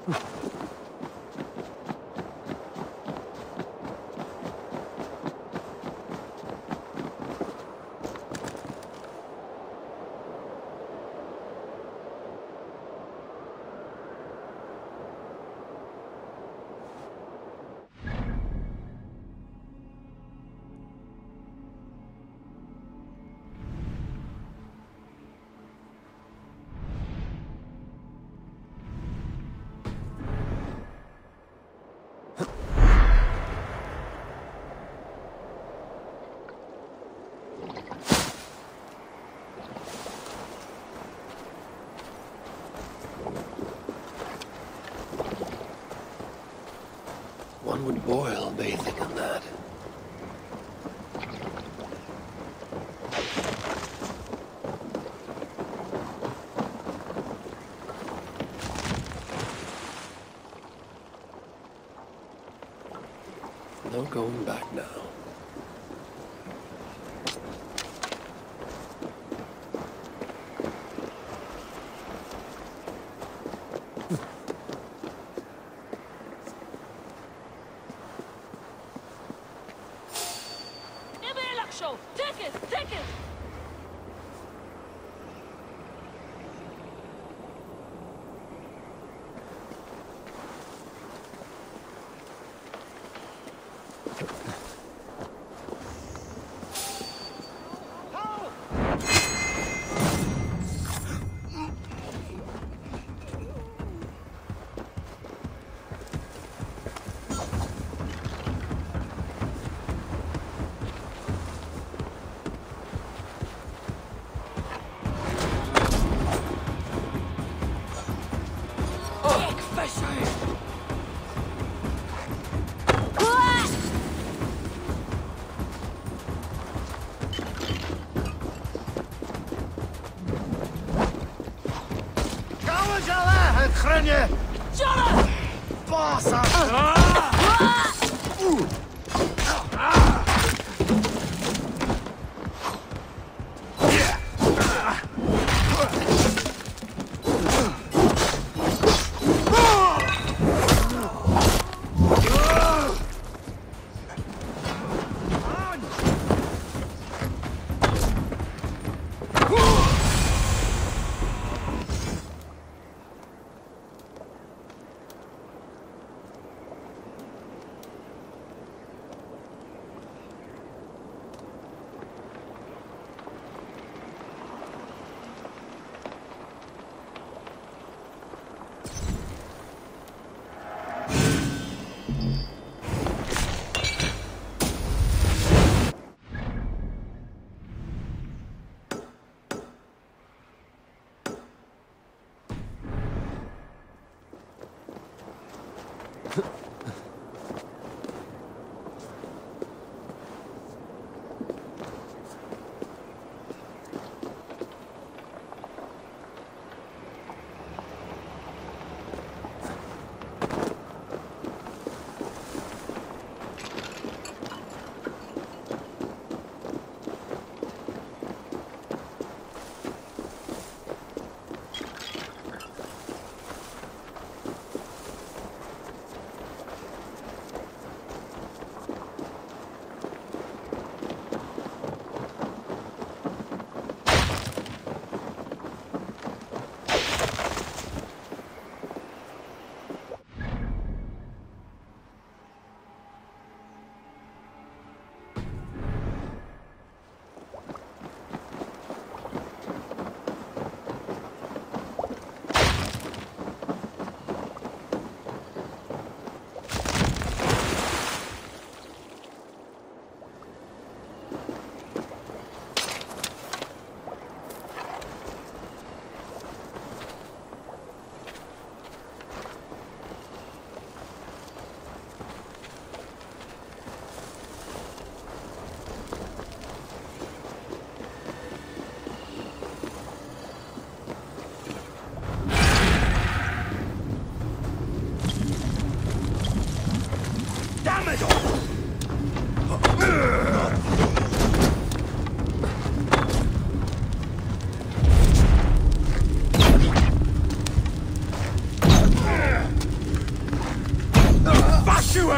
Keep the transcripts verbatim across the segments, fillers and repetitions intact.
One would boil bathing in that. No going back now. Take it! Take it! Chreně! Jonas! Pása!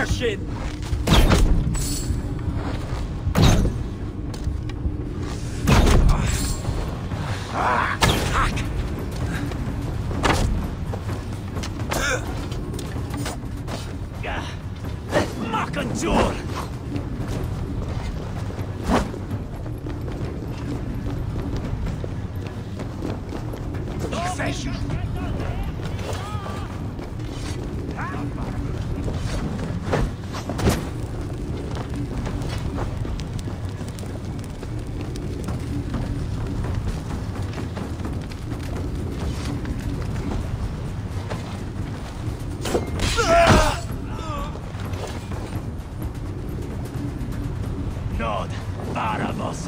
Martian! Makanjur! Fecho! Nod, Barabos!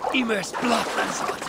Imer's Blaflansot.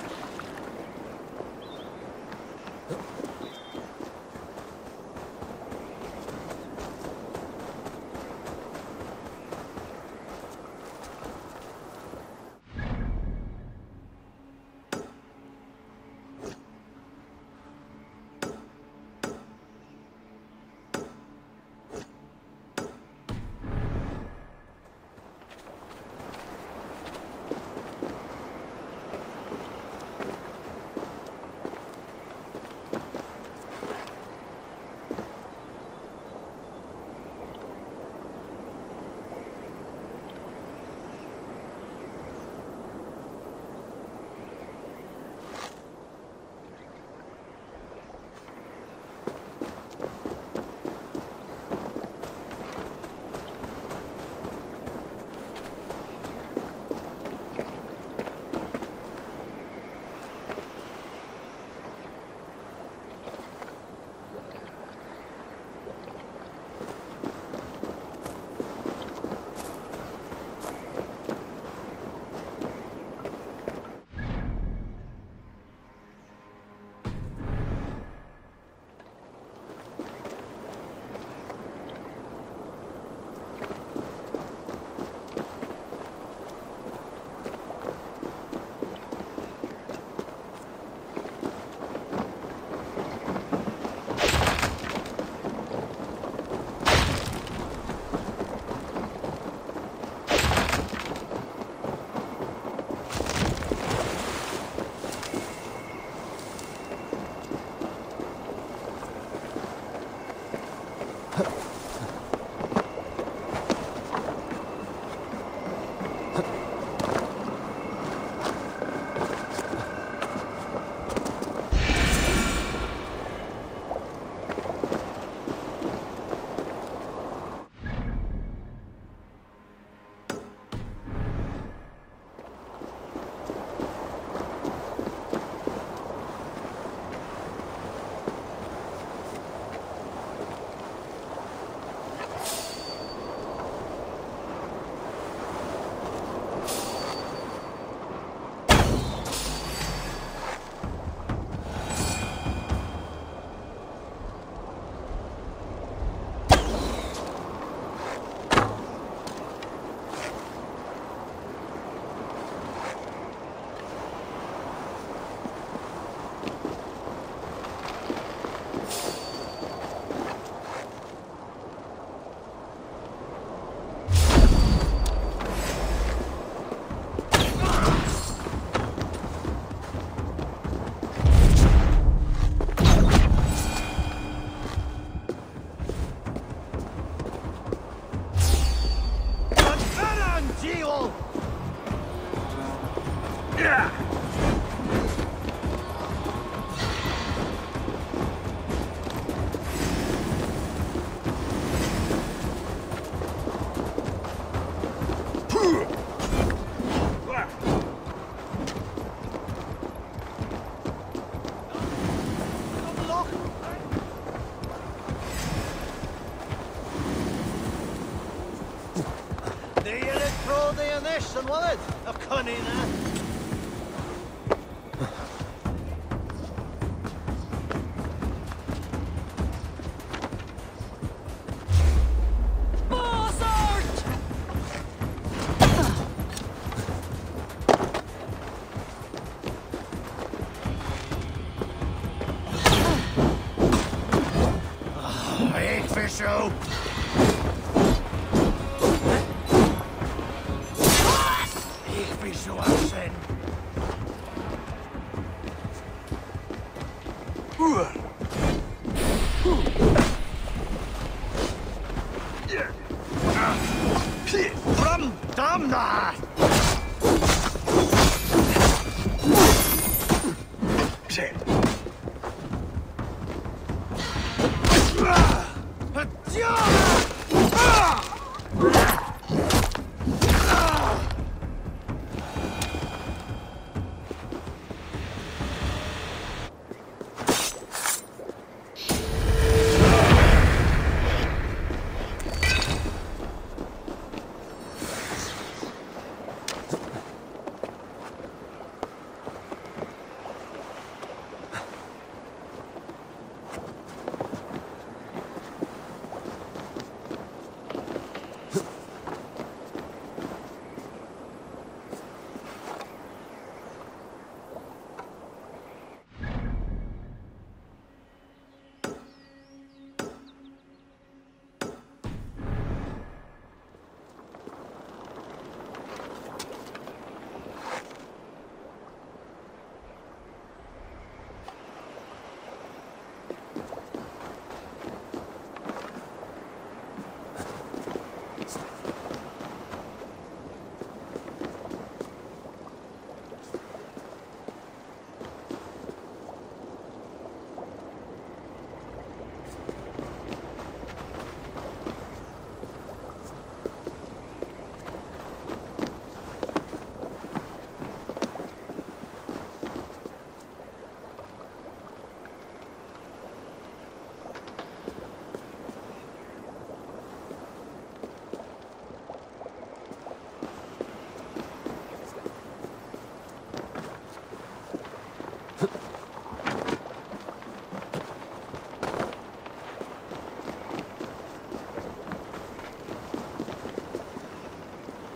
Yn walad, y cynni na. I hate fish show. From Damna!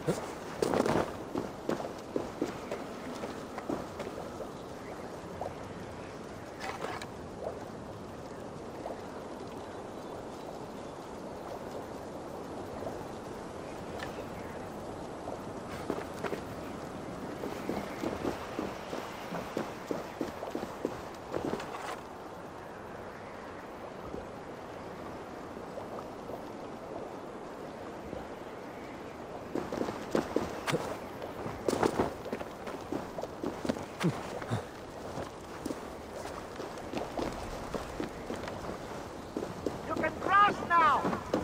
You can cross now!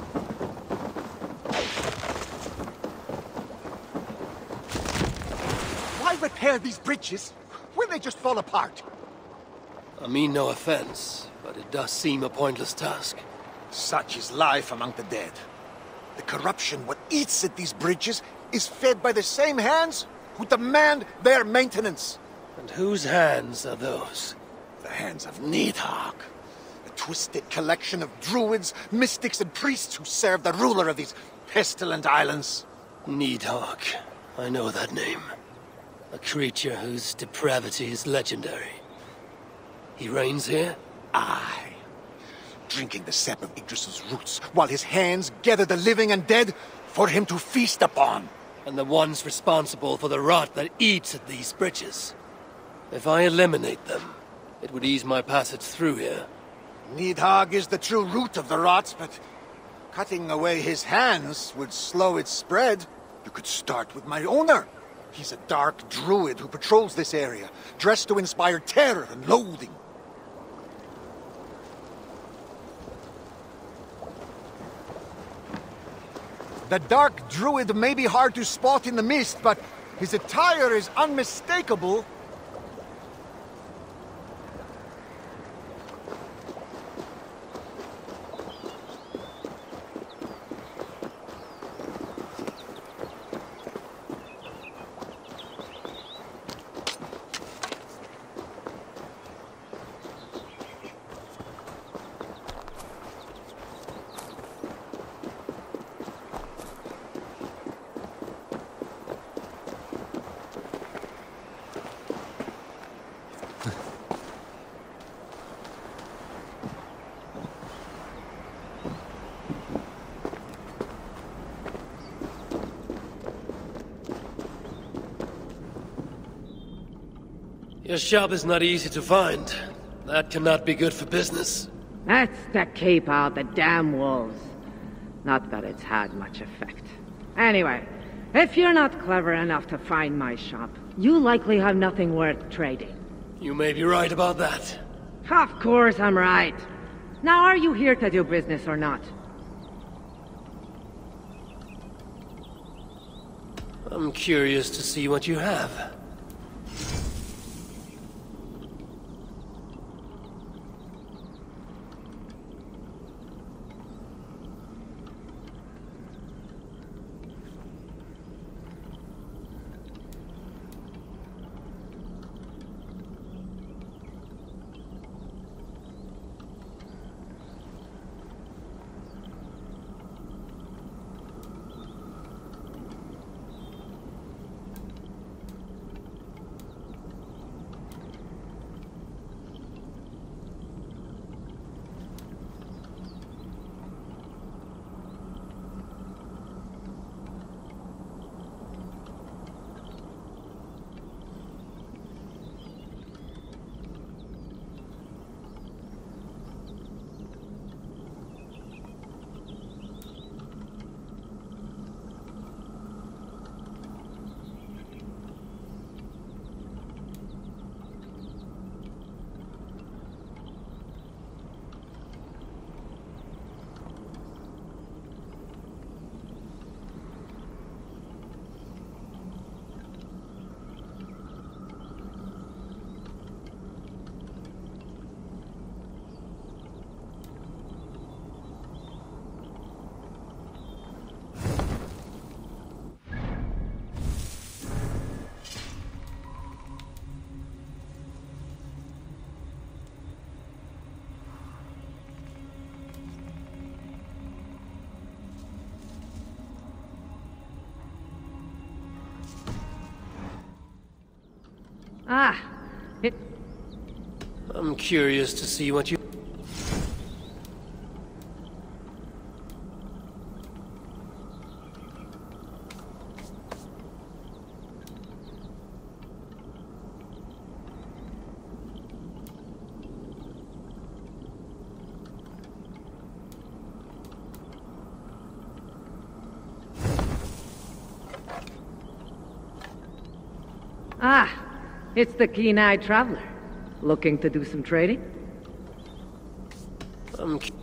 Why repair these bridges when they just fall apart? I mean no offense, but it does seem a pointless task. Such is life among the dead. The corruption what eats at these bridges is fed by the same hands who demand their maintenance. And whose hands are those? The hands of Nidhogg. A twisted collection of druids, mystics, and priests who serve the ruler of these pestilent islands. Nidhogg. I know that name. A creature whose depravity is legendary. He reigns here? Aye. Drinking the sap of Yggdrasil's roots, while his hands gather the living and dead for him to feast upon. And the ones responsible for the rot that eats at these bridges. If I eliminate them, it would ease my passage through here. Nidhogg is the true root of the rot, but cutting away his hands would slow its spread. You could start with my owner. He's a dark druid who patrols this area, dressed to inspire terror and loathing. The dark druid may be hard to spot in the mist, but his attire is unmistakable. Your shop is not easy to find. That cannot be good for business. That's to keep out the damn wolves. Not that it's had much effect. Anyway, if you're not clever enough to find my shop, you likely have nothing worth trading. You may be right about that. Of course I'm right. Now, are you here to do business or not? I'm curious to see what you have. Ah, it... I'm curious to see what you... Ah, it's the keen-eyed traveler. Looking to do some trading? I'm... cu-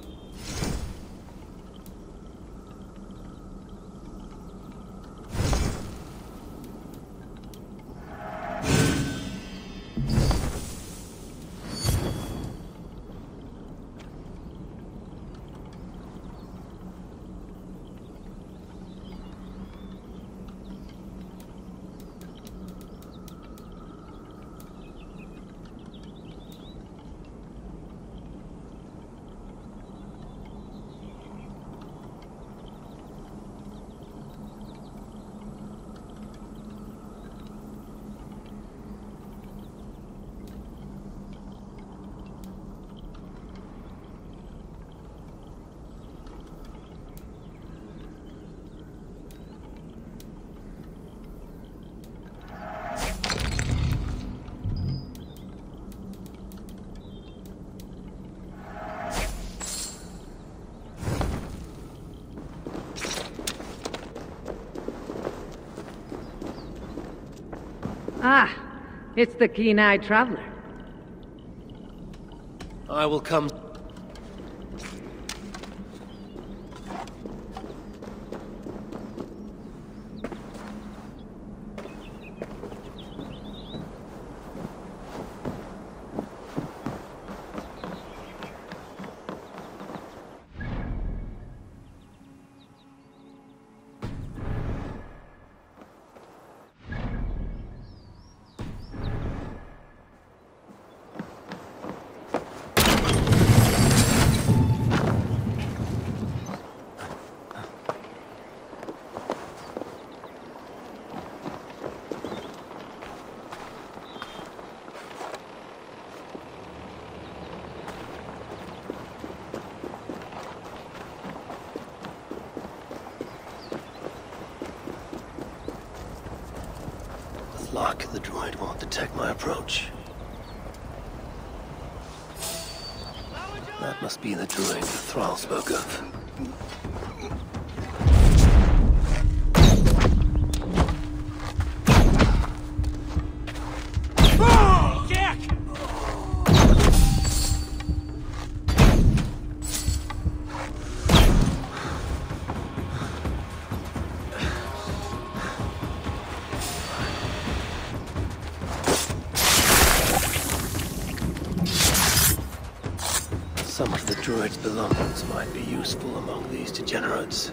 Ah, it's the keen-eyed traveler. I will come... Lock, the droid won't detect my approach. That must be the droid the Thrall spoke of. Some of the droid's belongings might be useful among these degenerates.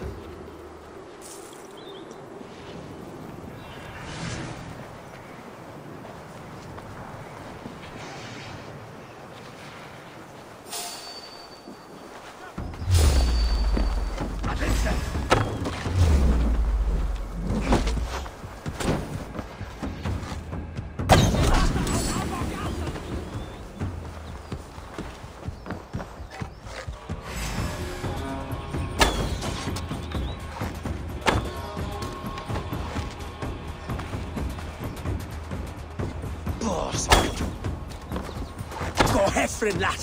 Go Heffrin, lad!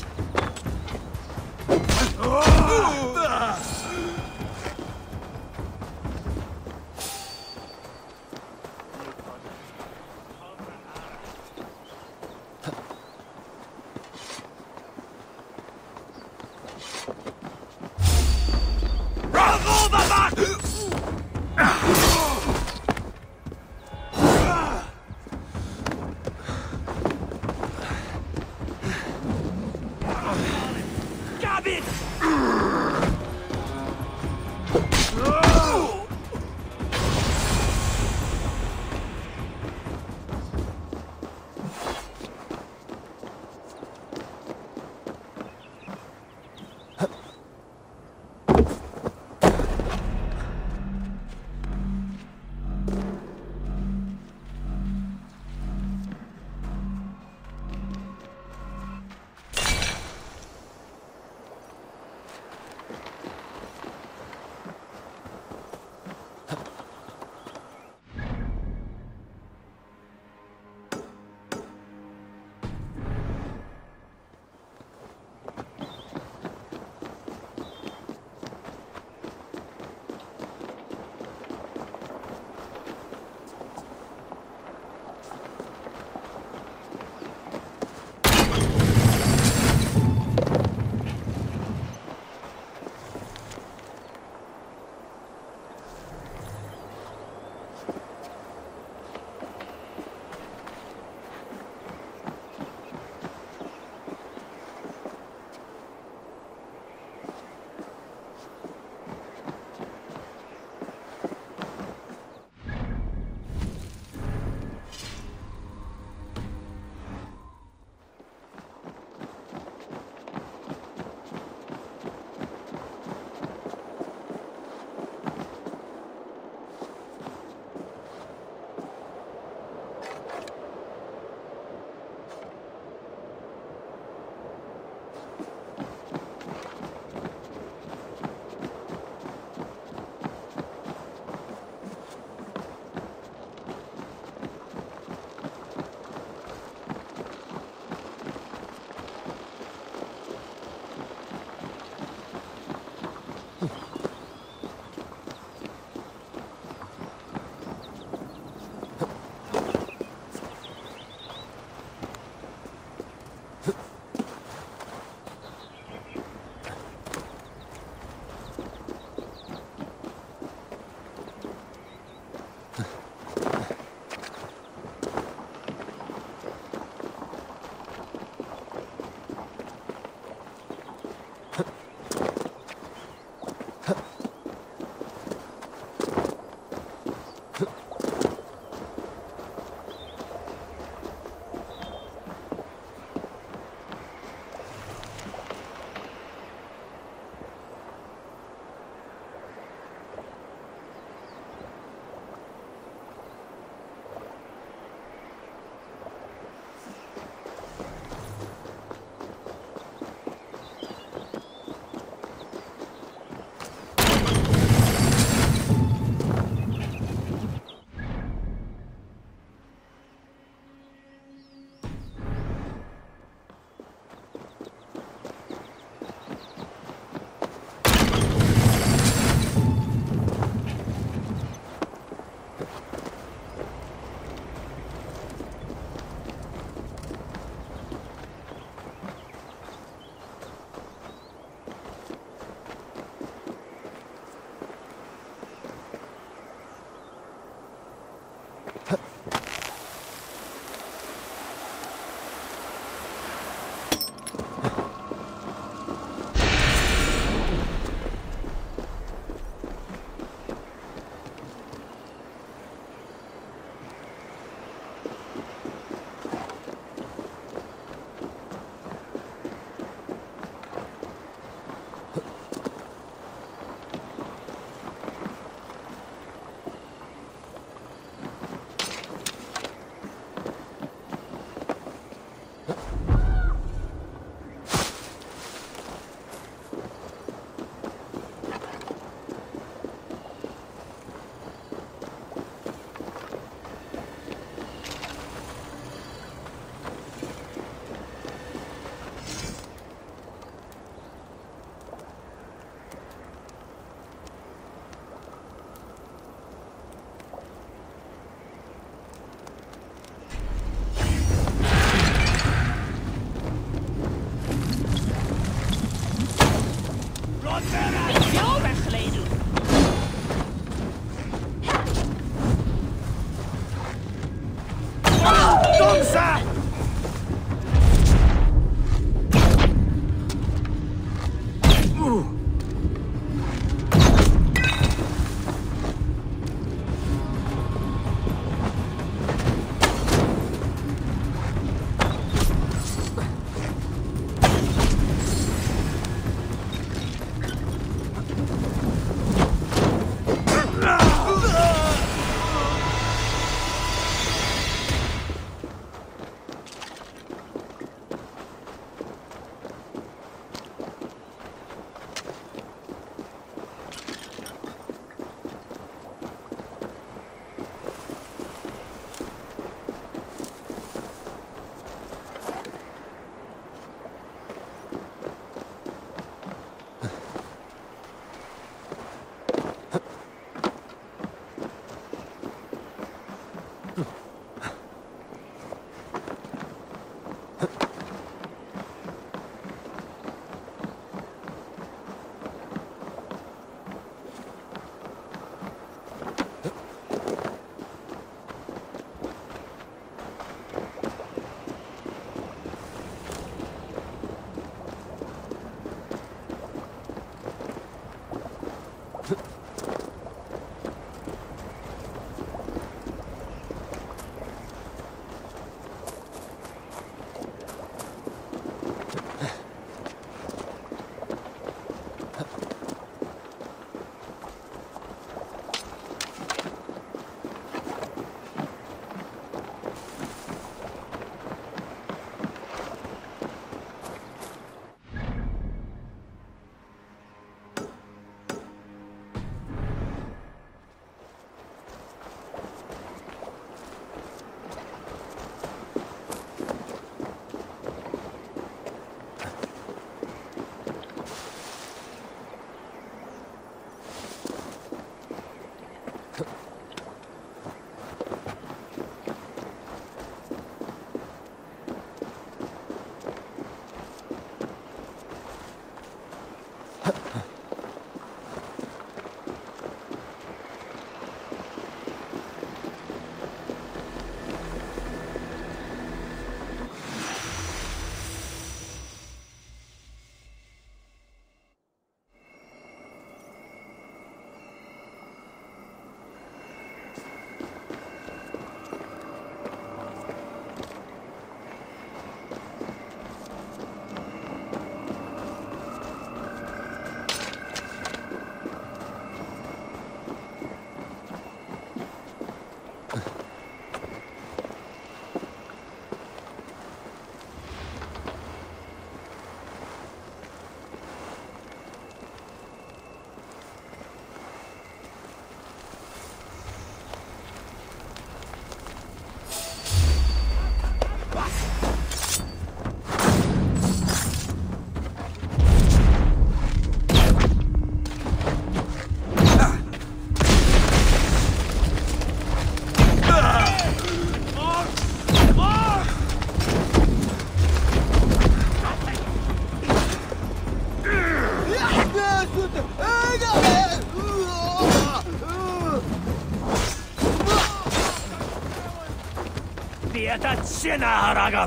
Pietät sinä, Haraga!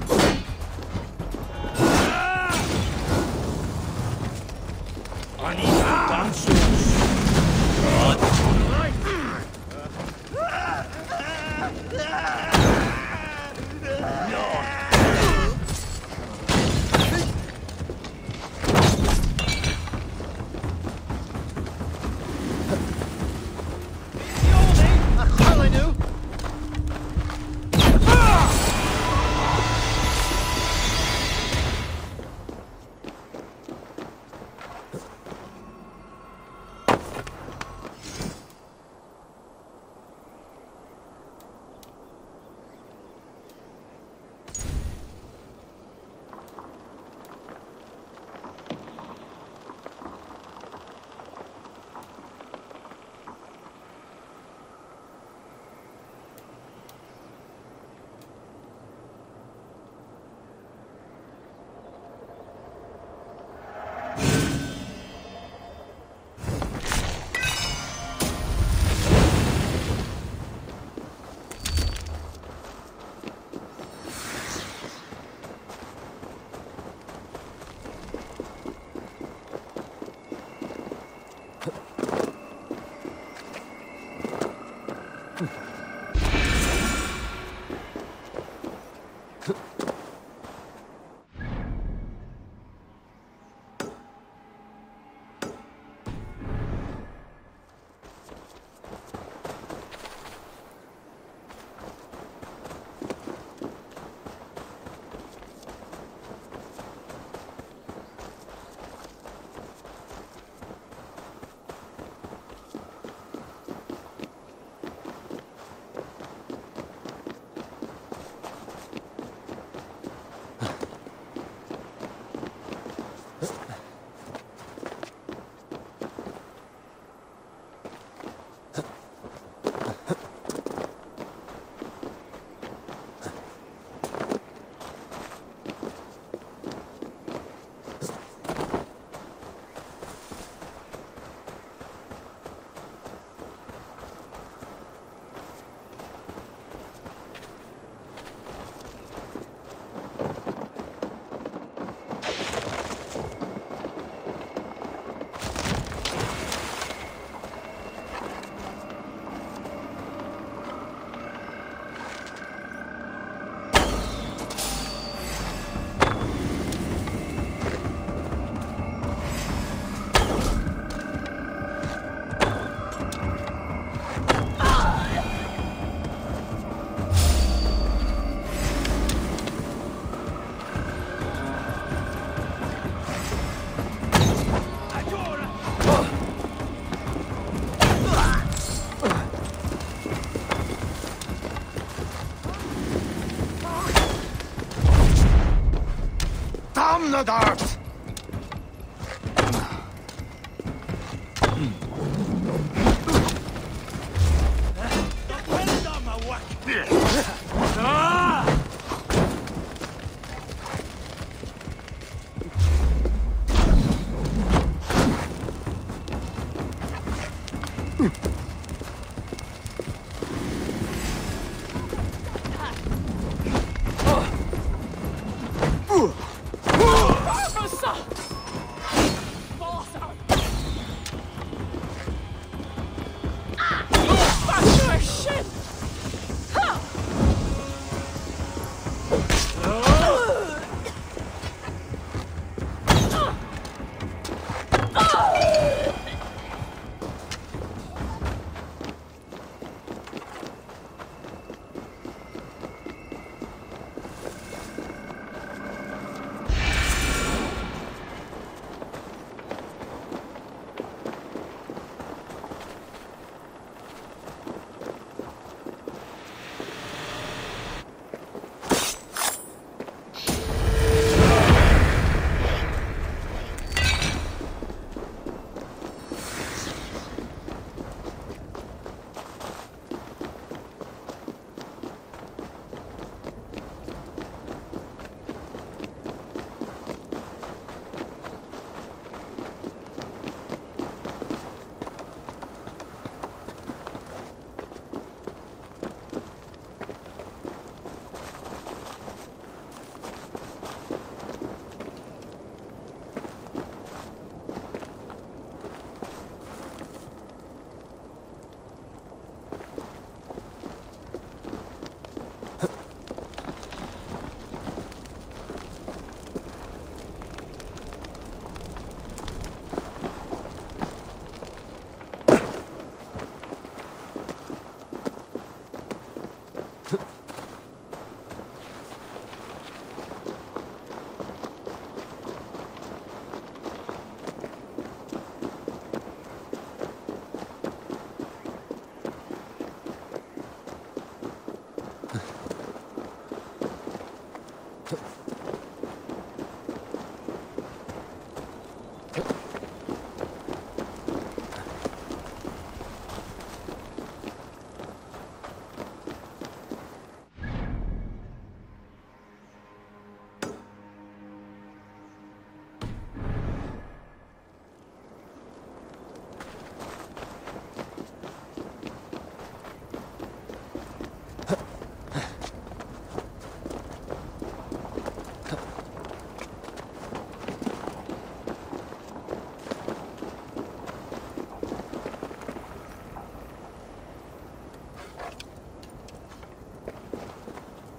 Anita Tansus! the darts! For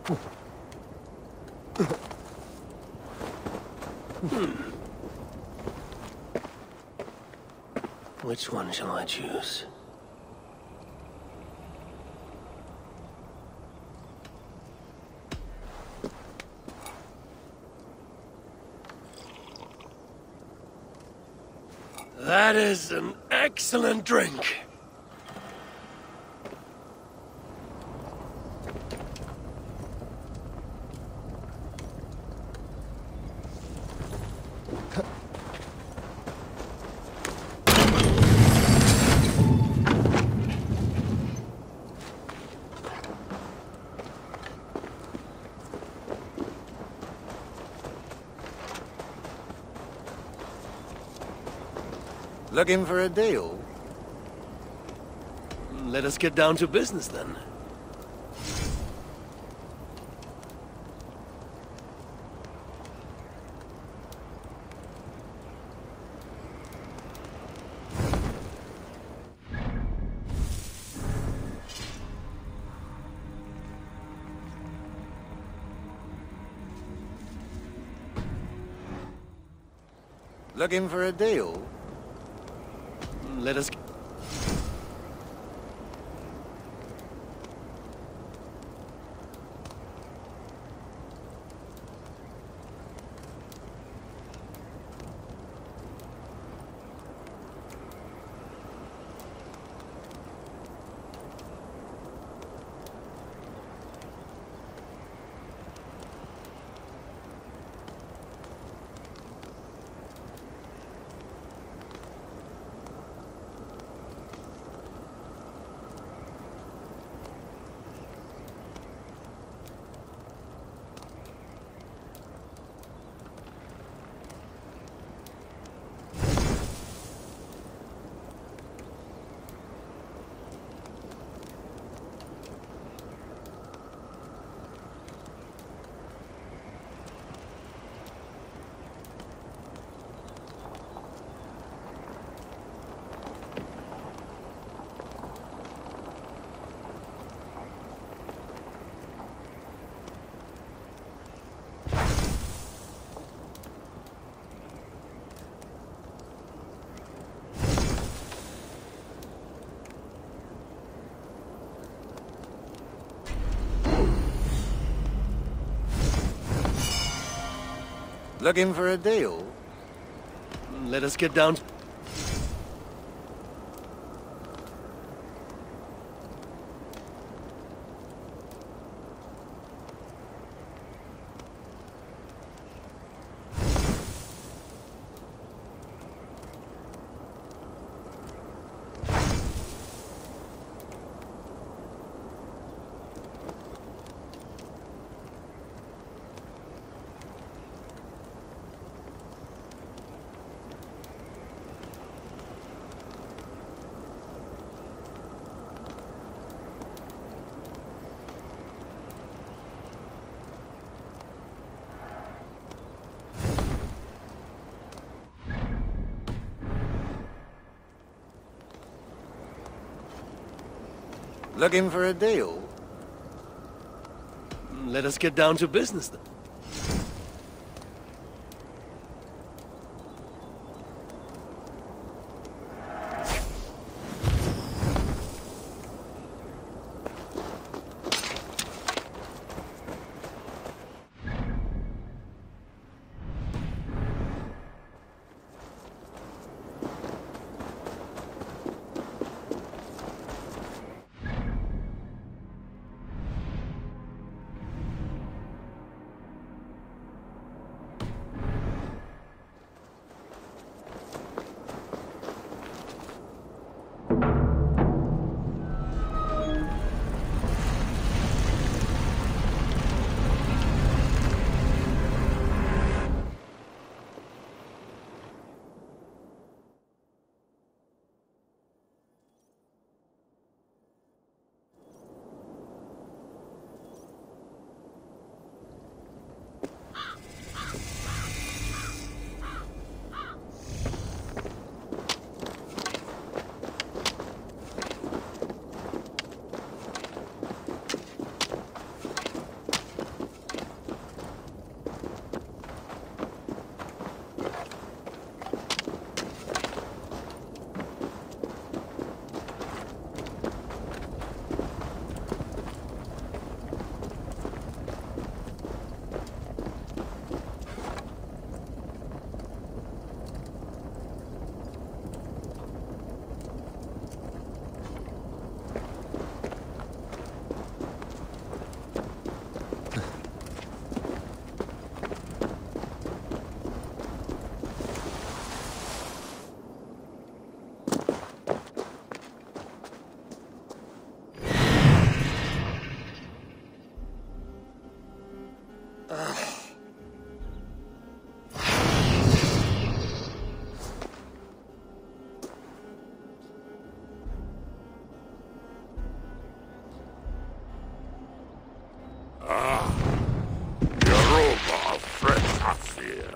Hmm. Which one shall I choose? That is an excellent drink. Looking for a deal? Let us get down to business then. Looking for a deal? Let us... Looking for a deal? Let us get down to... Looking for a deal? Let us get down to business then. Yoruba fresh Asir.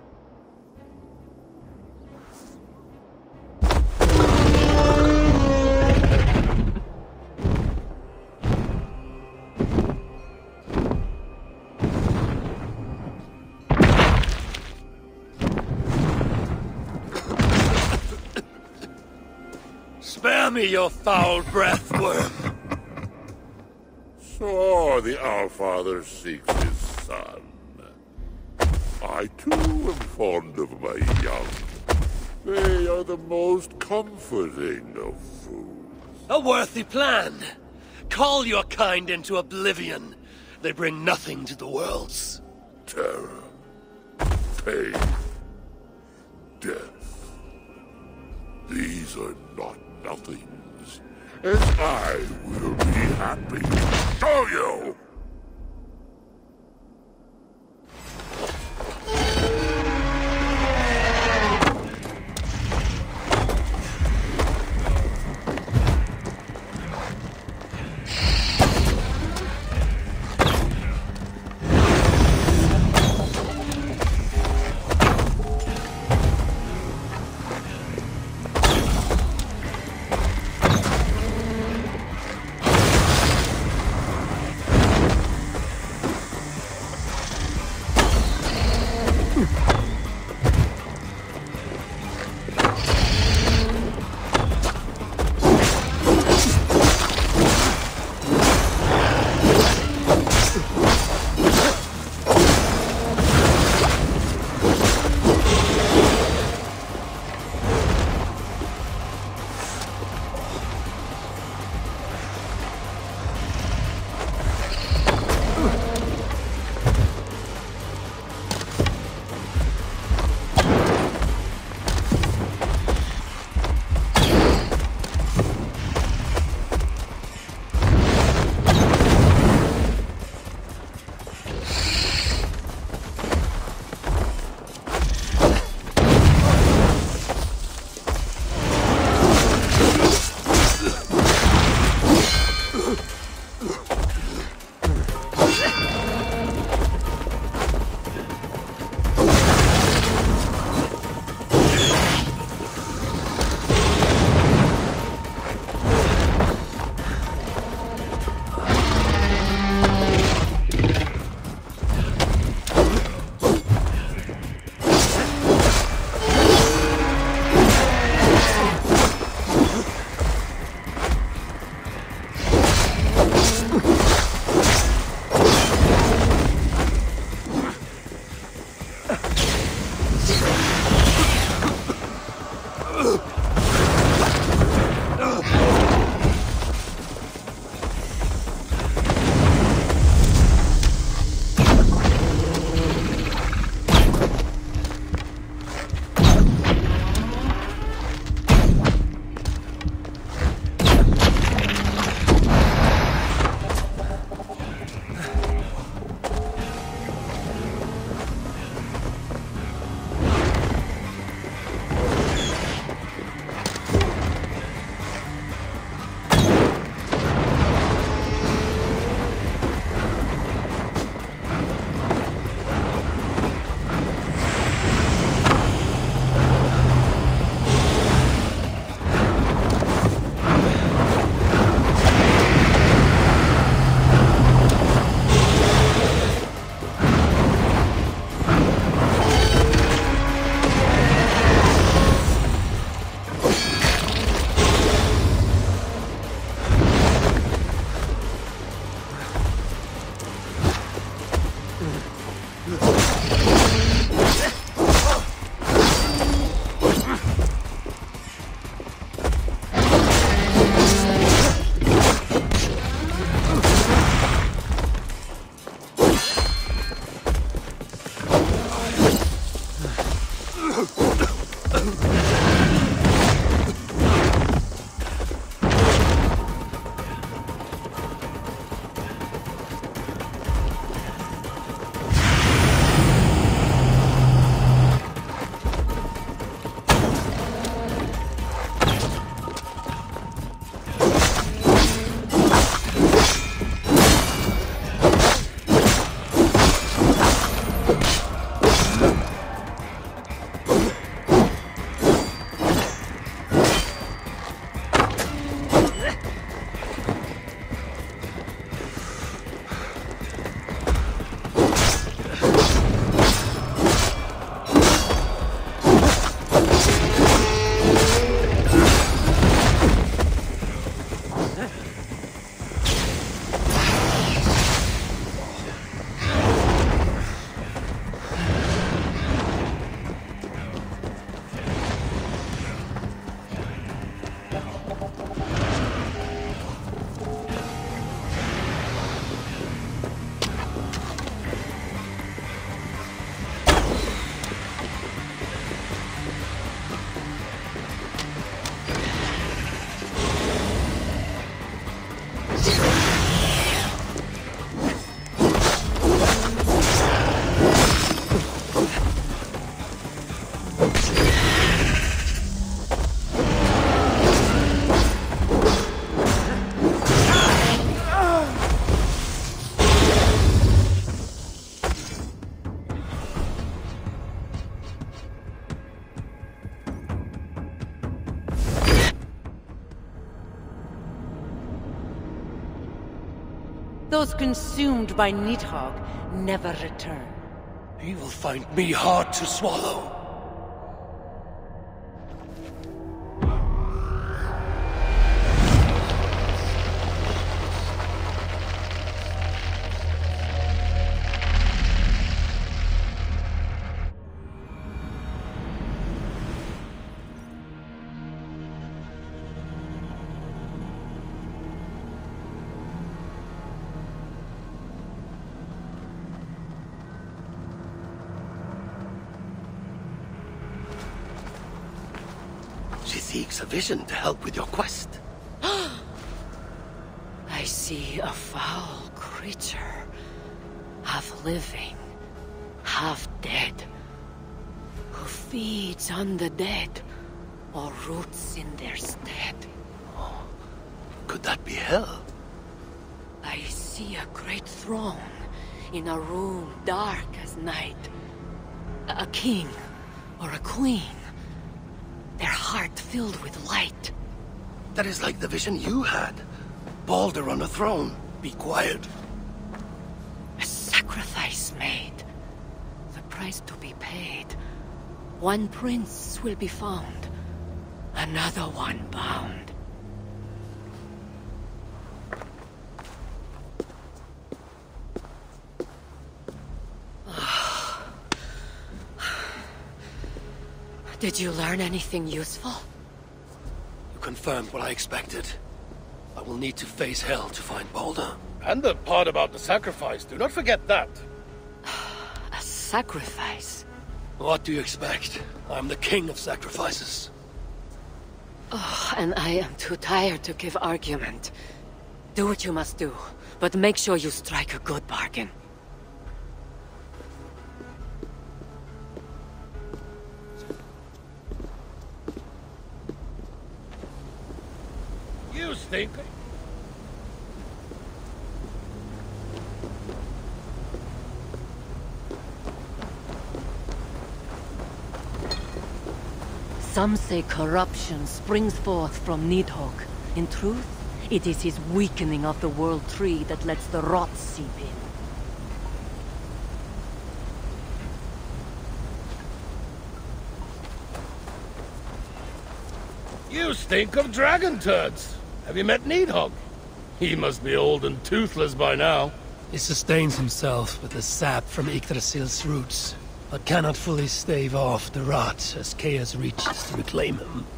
Spare me your foul breath, worm. So the Allfather seeks his son. I too am fond of my young. They are the most comforting of fools. A worthy plan. Call your kind into oblivion. They bring nothing to the worlds. Terror, pain, death. These are not nothings, and I will be happy to show you! those consumed by Nidhogg never return. He will find me hard to swallow. She seeks a vision to help with your quest. I see a foul creature. Half living, half dead. Who feeds on the dead, or roots in their stead. Could that be hell? I see a great throne in a room dark as night. A king or a queen. Their heart filled with light. That is like the vision you had. Baldur on a throne. Be quiet. A sacrifice made. The price to be paid. One prince will be found. Another one bound. Did you learn anything useful? You confirmed what I expected. I will need to face hell to find Baldur. And the part about the sacrifice, do not forget that. A sacrifice? What do you expect? I'm the king of sacrifices. Oh, and I am too tired to give argument. Do what you must do, but make sure you strike a good bargain. You stink. Some say corruption springs forth from Nidhogg. In truth, it is his weakening of the World Tree that lets the rot seep in. You stink of dragon turds. Have you met Nidhogg? He must be old and toothless by now. He sustains himself with the sap from Yggdrasil's roots, but cannot fully stave off the rot as Chaos reaches to reclaim him.